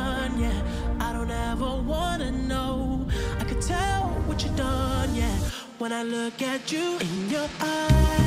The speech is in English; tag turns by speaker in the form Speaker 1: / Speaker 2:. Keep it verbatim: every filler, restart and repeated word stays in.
Speaker 1: done, yeah. I don't ever wanna know. I could tell what you done, yeah. When I look at you in your eyes.